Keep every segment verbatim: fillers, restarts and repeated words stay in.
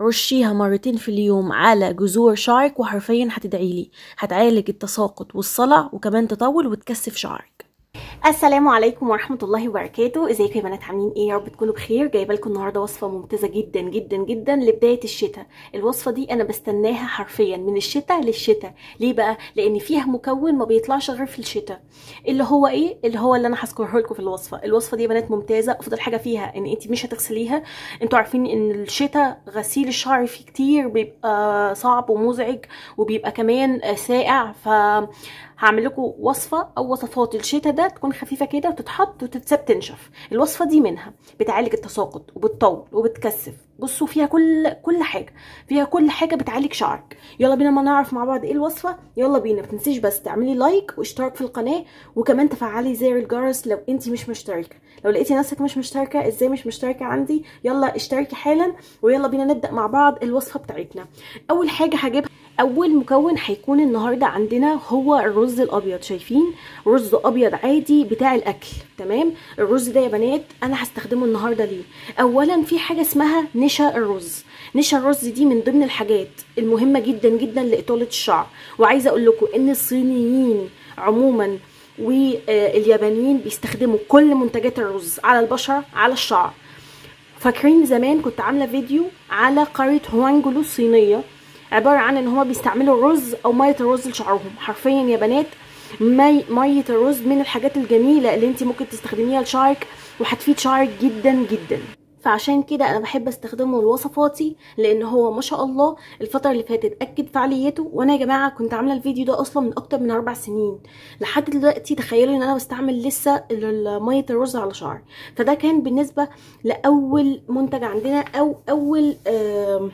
رشيها مرتين في اليوم على جذور شعرك وحرفيا هتدعيلي، هتعالج التساقط والصلع وكمان تطول وتكثف شعرك. السلام عليكم ورحمه الله وبركاته. ازيكم يا بنات، عاملين ايه؟ يا رب تكونوا بخير. جايبه لكم النهارده وصفه ممتازه جدا جدا جدا لبدايه الشتاء. الوصفه دي انا بستناها حرفيا من الشتاء للشتاء. ليه بقى؟ لان فيها مكون ما بيطلعش غير في الشتاء، اللي هو ايه؟ اللي هو اللي انا هذكره لكم في الوصفه. الوصفه دي يا بنات ممتازه. افضل حاجه فيها ان انت مش هتغسليها. انتوا عارفين ان الشتاء غسيل الشعر فيه كتير بيبقى صعب ومزعج وبيبقى كمان ساقع، ف هعمل لكم وصفه او وصفات الشتاء ده تكون خفيفه كده وتتحط وتتساب تنشف. الوصفه دي منها بتعالج التساقط وبتطول وبتكثف. بصوا فيها كل كل حاجه، فيها كل حاجه بتعالج شعرك. يلا بينا ما نعرف مع بعض ايه الوصفه. يلا بينا. ما تنسيش بس تعملي لايك واشتراك في القناه، وكمان تفعلي زر الجرس لو انت مش مشتركه. لو لقيتي نفسك مش مشتركه، ازاي مش مشتركه عندي؟ يلا اشتركي حالا ويلا بينا نبدا مع بعض الوصفه بتاعتنا. اول حاجه هجيبها، اول مكون هيكون النهارده عندنا هو الرز الابيض. شايفين؟ رز ابيض عادي بتاع الاكل، تمام؟ الرز ده يا بنات انا هستخدمه النهارده ليه؟ اولا في حاجه اسمها نشا الرز. نشا الرز دي من ضمن الحاجات المهمه جدا جدا لاطاله الشعر. وعايزه اقول لكم ان الصينيين عموما واليابانيين بيستخدموا كل منتجات الرز على البشره على الشعر. فاكرين زمان كنت عامله فيديو على قريه هوانجلو الصينيه، عباره عن ان هما بيستعملوا الرز او ميه الرز لشعرهم. حرفيا يا بنات مي ميه الرز من الحاجات الجميله اللي انت ممكن تستخدميها لشعرك وهتفيد شعرك جدا جدا. فعشان كده انا بحب استخدمه لوصفاتي، لان هو ما شاء الله الفتره اللي فاتت اكد فعاليته. وانا يا جماعه كنت عامله الفيديو ده اصلا من اكتر من اربع سنين لحد دلوقتي. تخيلوا ان انا بستعمل لسه ميه الرز على شعري. فده كان بالنسبه لاول منتج عندنا او اول آه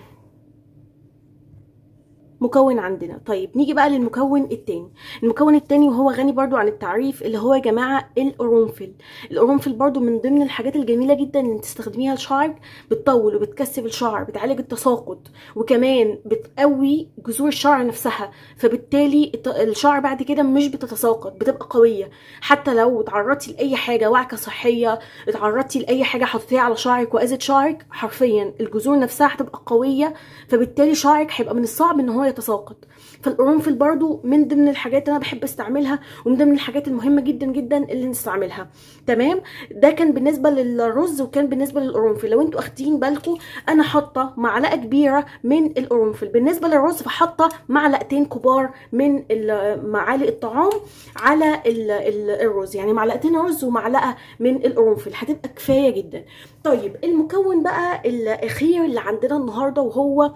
مكون عندنا. طيب نيجي بقى للمكون التاني. المكون التاني وهو غني برضو عن التعريف، اللي هو يا جماعة القرنفل. القرنفل برضو من ضمن الحاجات الجميلة جدا اللي تستخدميها لشعرك. بتطول وبتكثف الشعر، بتعالج التساقط، وكمان بتقوي جذور الشعر نفسها. فبالتالي الشعر بعد كده مش بتتساقط، بتبقى قوية. حتى لو اتعرضتي لأي حاجة وعكة صحية، اتعرضتي لأي حاجة حطيتيها على شعرك وأذت شعرك، حرفيا الجذور نفسها هتبقى قوية. فبالتالي شعرك هيبقى من الصعب ان هو يتساقط. فالقرنفل برضو من ضمن الحاجات اللي انا بحب استعملها، ومن ضمن الحاجات المهمه جدا جدا اللي نستعملها. تمام؟ ده كان بالنسبه للرز وكان بالنسبه للقرنفل. لو انتوا اخدين بالكم انا حاطه معلقه كبيره من القرنفل. بالنسبه للرز فحاطه معلقتين كبار من معالق الطعام على الرز، يعني معلقتين رز ومعلقه من القرنفل هتبقى كفايه جدا. طيب المكون بقى الاخير اللي عندنا النهارده وهو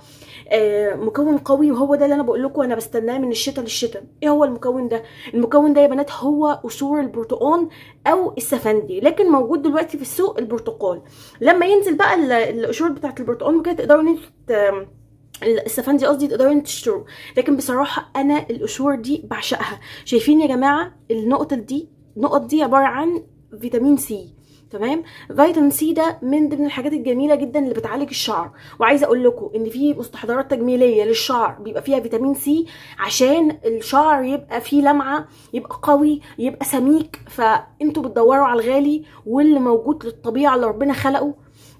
آه مكون قوي، وهو ده اللي انا بقول لكم انا بستناه من الشتاء للشتاء. ايه هو المكون ده؟ المكون ده يا بنات هو قشور البرتقال او السفندي، لكن موجود دلوقتي في السوق البرتقال. لما ينزل بقى القشور بتاعه البرتقال كده تقدروا ان انتوا السفندي قصدي تقدروا ان تشتروا. لكن بصراحه انا القشور دي بعشقها. شايفين يا جماعه النقط دي؟ النقط دي عباره عن فيتامين سي. تمام؟ فيتامين سي ده من ضمن الحاجات الجميله جدا اللي بتعالج الشعر. وعايزه اقول لكم ان في مستحضرات تجميليه للشعر بيبقى فيها فيتامين سي عشان الشعر يبقى فيه لمعه، يبقى قوي، يبقى سميك. فانتوا بتدوروا على الغالي واللي موجود للطبيعه اللي ربنا خلقه،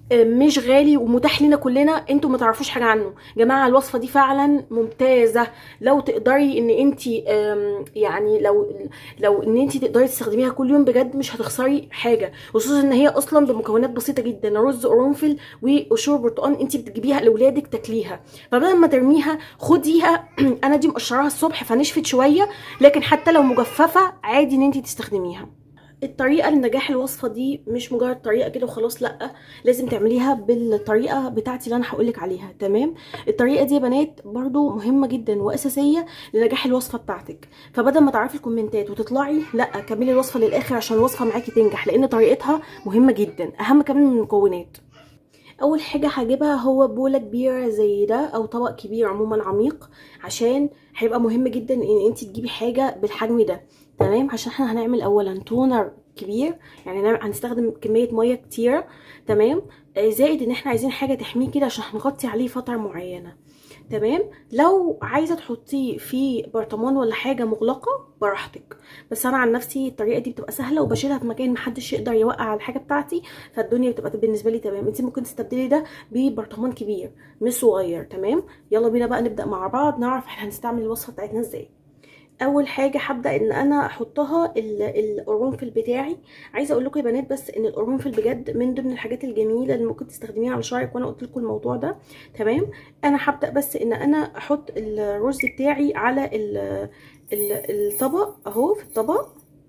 مش غالي ومتاح لنا كلنا. انتوا ما تعرفوش حاجه عنه. جماعه الوصفه دي فعلا ممتازه. لو تقدري ان انت يعني لو لو ان انت تقدري تستخدميها كل يوم بجد مش هتخسري حاجه، خصوصا ان هي اصلا بمكونات بسيطه جدا. رز قرنفل وقشور برتقال انت بتجيبيها لاولادك تاكليها، فبدل ما ترميها خديها. انا دي مقشراها الصبح فنشفت شويه، لكن حتى لو مجففه عادي ان انت تستخدميها. الطريقه لنجاح الوصفه دي مش مجرد طريقه كده وخلاص، لا، لازم تعمليها بالطريقه بتاعتي اللي انا هقولك عليها. تمام؟ الطريقه دي يا بنات برضو مهمه جدا واساسيه لنجاح الوصفه بتاعتك. فبدل ما تعرفي الكومنتات وتطلعي، لا، كملي الوصفه للاخر عشان الوصفه معاكي تنجح، لان طريقتها مهمه جدا، اهم كمان من المكونات. اول حاجه هجيبها هو بوله كبيره زي ده او طبق كبير عموما عميق، عشان هيبقى مهم جدا ان انت تجيبي حاجه بالحجم ده. تمام؟ عشان احنا هنعمل اولا تونر كبير، يعني هنستخدم كميه ميه كتيره. تمام؟ زائد ان احنا عايزين حاجه تحميه كده عشان هنغطي عليه فتره معينه. تمام. لو عايزه تحطيه في برطمان ولا حاجه مغلقه براحتك، بس انا عن نفسي الطريقه دي بتبقى سهله وبشيلها في مكان محدش يقدر يوقع على الحاجه بتاعتي، فالدنيا بتبقى بالنسبه لي تمام. انت ممكن تستبدلي ده ببرطمان كبير مش صغير. تمام. يلا بينا بقى نبدا مع بعض نعرف احنا هنستعمل الوصفه بتاعتنا ازاي. اول حاجه هبدا ان انا احطها القرنفل بتاعي. عايزه اقول لكم يا بنات بس ان القرنفل بجد من ضمن الحاجات الجميله اللي ممكن تستخدميها على شعرك، وانا قلت لكم الموضوع ده. تمام. انا هبدا بس ان انا احط الرز بتاعي على الطبق اهو، في الطبق.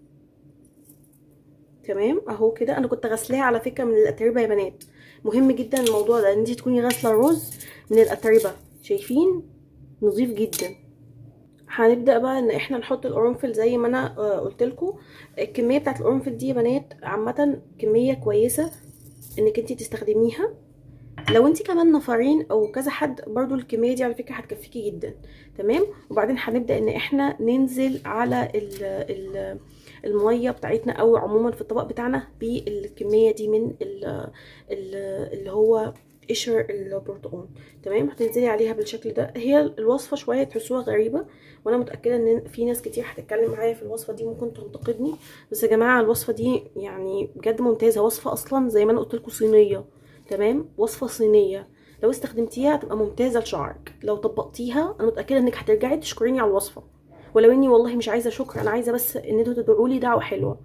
تمام اهو كده. انا كنت غسلاه على فكره من الاتربه يا بنات، مهم جدا الموضوع ده ان انت تكوني غاسله الرز من الاتربه. شايفين نظيف جدا. هنبدا بقى ان احنا نحط القرنفل زي ما انا قلت لكم. الكميه بتاعت القرنفل دي يا بنات عامه كميه كويسه انك انت تستخدميها. لو انت كمان نفرين او كذا حد برضو الكميه دي على فكره هتكفيكي جدا. تمام. وبعدين هنبدا ان احنا ننزل على ال ال الميه بتاعتنا او عموما في الطبق بتاعنا بالكميه دي من ال ال اللي هو قشر البرتقال. تمام. هتنزلي عليها بالشكل ده. هي الوصفه شويه تحسوها غريبه، وانا متاكده ان في ناس كتير هتتكلم معايا في الوصفه دي ممكن تنتقدني، بس يا جماعه الوصفه دي يعني بجد ممتازه. وصفه اصلا زي ما انا قلت لكم صينيه. تمام. وصفه صينيه لو استخدمتيها هتبقى ممتازه لشعرك. لو طبقتيها انا متاكده انك هترجعي تشكريني على الوصفه، ولو اني والله مش عايزه شكر، انا عايزه بس ان انتوا تدعوا لي دعوه حلوه.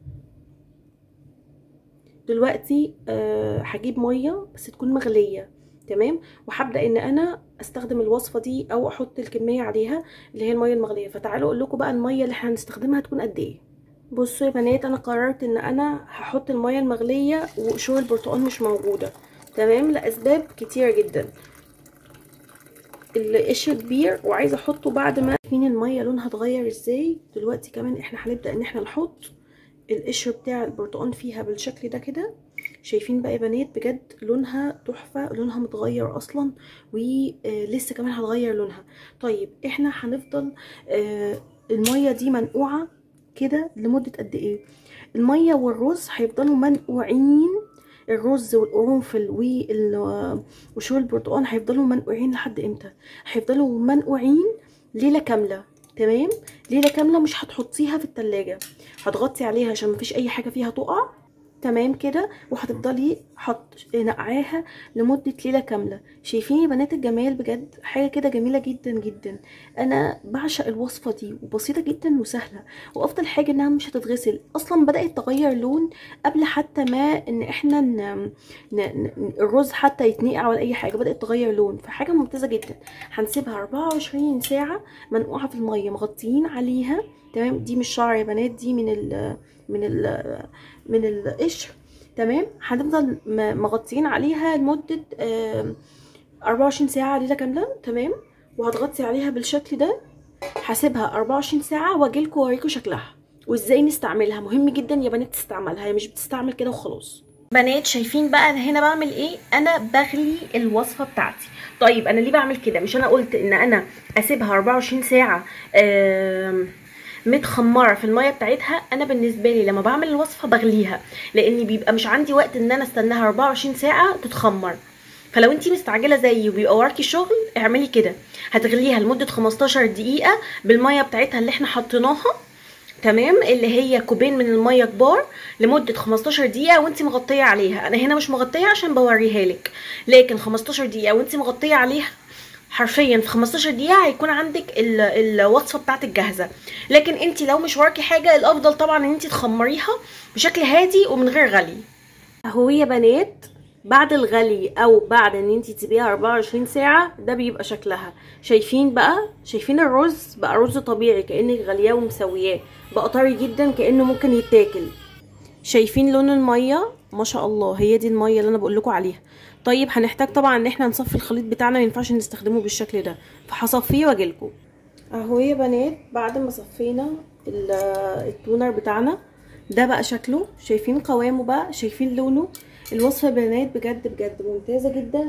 دلوقتي أه هجيب ميه بس تكون مغليه. تمام. وهبدا ان انا استخدم الوصفه دي او احط الكميه عليها اللي هي الميه المغليه. فتعالوا اقول لكم بقى الميه اللي احنا هنستخدمها تكون قد ايه. بصوا يا بنات انا قررت ان انا هحط الميه المغليه وقشور البرتقال مش موجوده. تمام. لاسباب كتيره جدا. القشر كبير وعايزه احطه بعد ما فين الميه لونها اتغير ازاي. دلوقتي كمان احنا هنبدا ان احنا نحط القشر بتاع البرتقال فيها بالشكل ده كده. شايفين بقى يا بنات بجد لونها تحفه، لونها متغير اصلا ولسه كمان هتغير لونها. طيب احنا هنفضل آه الميه دي منقوعه كده لمده قد ايه؟ الميه والرز هيفضلوا منقوعين، الرز والقرنفل وشو البرتقال هيفضلوا منقوعين لحد امتى؟ هيفضلوا منقوعين ليله كامله. تمام. ليله كامله مش هتحطيها في التلاجة، هتغطي عليها عشان مفيش اي حاجه فيها تقع. تمام كده. وهتفضلي حط نقعاها لمده ليله كامله. شايفين يا بنات الجمال بجد حاجه كده جميله جدا جدا. انا بعشق الوصفه دي وبسيطه جدا وسهله، وافضل حاجه انها مش هتتغسل اصلا. بدات تغير لون قبل حتى ما ان احنا ن... ن... ن... الرز حتى يتنقع ولا اي حاجه، بدات تغير لون، فحاجه ممتازه جدا. هنسيبها أربعة وعشرين ساعه منقوعه في الميه مغطيين عليها. تمام. دي مش شعر يا بنات، دي من ال من ال من القشر. تمام. هنفضل مغطيين عليها لمده أربعة وعشرين ساعه ليله كامله. تمام. وهتغطي عليها بالشكل ده. هسيبها أربعة وعشرين ساعه واجيلكوا اوريكم شكلها وازاي نستعملها. مهم جدا يا بنات تستعملها، هي مش بتستعمل كده وخلاص. بنات شايفين بقى هنا بعمل ايه؟ انا بغلي الوصفه بتاعتي. طيب انا ليه بعمل كده؟ مش انا قلت ان انا اسيبها أربعة وعشرين ساعه آه متخمره في الميه بتاعتها؟ انا بالنسبه لي لما بعمل الوصفه بغليها، لان بيبقى مش عندي وقت ان انا استناها أربعة وعشرين ساعه تتخمر. فلو انتي مستعجله زيي وبيبقى وراكي شغل اعملي كده، هتغليها لمده خمستاشر دقيقه بالميه بتاعتها اللي احنا حطيناها. تمام. اللي هي كوبين من الميه كبار لمده خمستاشر دقيقه وانتي مغطيه عليها. انا هنا مش مغطيه عشان بوريها لك، لكن خمستاشر دقيقه وانتي مغطيه عليها حرفيا في خمستاشر دقيقه هيكون عندك الوصفه بتاعتك جاهزه. لكن انت لو مش وراكي حاجه الافضل طبعا ان انت تخمريها بشكل هادي ومن غير غلي. اهو يا بنات بعد الغلي او بعد ان انت تسيبيها أربعة وعشرين ساعه ده بيبقى شكلها. شايفين بقى؟ شايفين الرز بقى رز طبيعي كانك غلياه ومسوياه، بقى طري جدا كانه ممكن يتاكل. شايفين لون الميه؟ ما شاء الله هي دي الميه اللي انا بقول لكم عليها. طيب هنحتاج طبعا ان احنا نصفي الخليط بتاعنا، ما ينفعش نستخدمه بالشكل ده، فهصفيه واجيلكم. اهو يا بنات بعد ما صفينا التونر بتاعنا ده بقى شكله. شايفين قوامه بقى؟ شايفين لونه؟ الوصفه يا بنات بجد بجد ممتازه جدا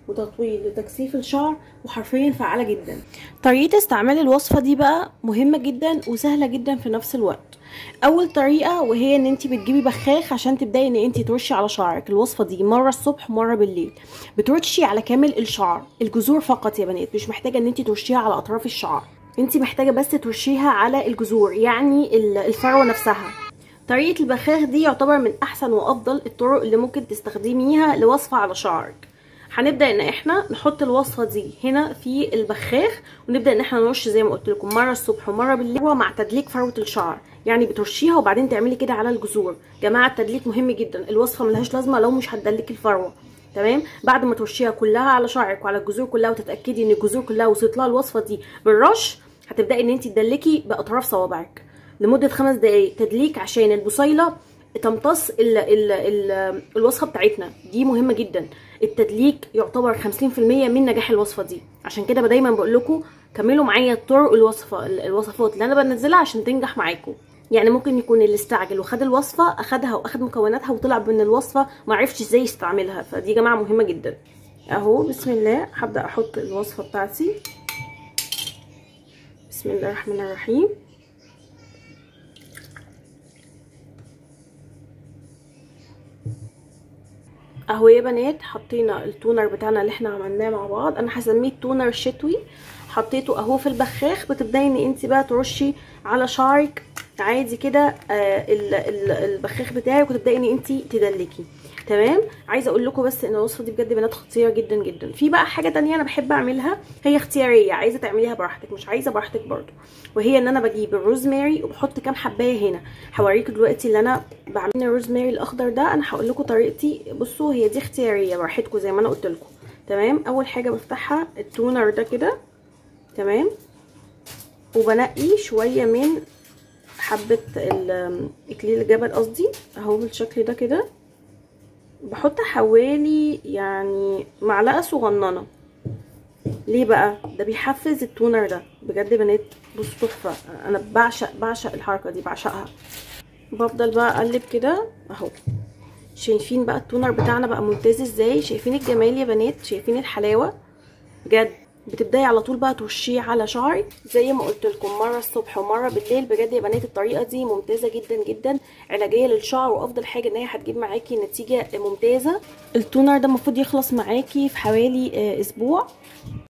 وتطويل وتكثيف الشعر، وحرفيا فعالة جدا. طريقة استعمال الوصفة دي بقى مهمة جدا وسهلة جدا في نفس الوقت. اول طريقة وهي ان انت بتجيبي بخاخ عشان تبداي ان انت ترشي على شعرك. الوصفة دي مرة الصبح ومرة بالليل، بترشي على كامل الشعر، الجذور فقط يا بنات، مش محتاجة ان انت ترشيها على اطراف الشعر، انت محتاجة بس ترشيها على الجذور، يعني الفروة نفسها. طريقة البخاخ دي يعتبر من احسن وافضل الطرق اللي ممكن تستخدميها لوصفة على شعرك. هنبدا ان احنا نحط الوصفه دي هنا في البخاخ، ونبدا ان احنا نرش زي ما قلت لكم مره الصبح ومره بالليل مع تدليك فروه الشعر. يعني بترشيها وبعدين تعملي كده على الجذور. جماعه التدليك مهم جدا، الوصفه ملهاش لازمه لو مش هتدلكي الفروه. تمام؟ بعد ما ترشيها كلها على شعرك وعلى الجذور كلها وتتاكدي ان الجذور كلها وصلت لها الوصفه دي بالرش، هتبداي ان انت تدلكي باطراف صوابعك لمده خمس دقائق تدليك عشان البصيله تمتص ال ال ال الوصفه بتاعتنا دي. مهمه جدا، التدليك يعتبر خمسين في المية من نجاح الوصفه دي. عشان كده دايما بقول لكم كملوا معايا طرق الوصفه الوصفات اللي انا بنزلها عشان تنجح معاكم. يعني ممكن يكون اللي استعجل وخد الوصفه اخدها واخد مكوناتها وطلع من الوصفه ما عرفش ازاي يستعملها، فدي يا جماعه مهمه جدا. اهو بسم الله هبدا احط الوصفه بتاعتي. بسم الله الرحمن الرحيم. اهو يا بنات حطينا التونر بتاعنا اللي احنا عملناه مع بعض، انا هسميه التونر الشتوي. حطيته اهو في البخاخ. بتبداي ان انت بقى ترشي على شعرك عادي كده آه البخاخ بتاعك، وتبداي ان انت تدلكي. تمام؟ عايزه اقول لكم بس ان الوصفه دي بجد بنات خطيره جدا جدا. في بقى حاجه تانية انا بحب اعملها، هي اختياريه، عايزه تعمليها براحتك مش عايزه براحتك برضو، وهي ان انا بجيب الروزماري وبحط كام حبايه هنا. هوريكم دلوقتي اللي انا بعمل الروزماري الاخضر ده، انا هقول لكم طريقتي. بصوا هي دي اختياريه براحتكم زي ما انا قلت لكم. تمام؟ اول حاجه بفتحها التونر ده كده، تمام، وبنقي شويه من حبه اكليل الجبل قصدي، اهو بالشكل ده كده. بحط حوالي يعني معلقه صغننه. ليه بقى؟ ده بيحفز التونر ده بجد بنات. بصوا تحفه، انا بعشق بعشق الحركه دي، بعشقها. بفضل بقى اقلب كده اهو. شايفين بقى التونر بتاعنا بقى ممتاز ازاي؟ شايفين الجمال يا بنات؟ شايفين الحلاوه بجد؟ بتبداي على طول بقى ترشيه على شعرك زي ما قلت لكم مره الصبح ومره بالليل. بجد يا بنات الطريقه دي ممتازه جدا جدا، علاجيه للشعر، وافضل حاجه ان هي هتجيب معاكي نتيجه ممتازه. التونر ده المفروض يخلص معاكي في حوالي اسبوع.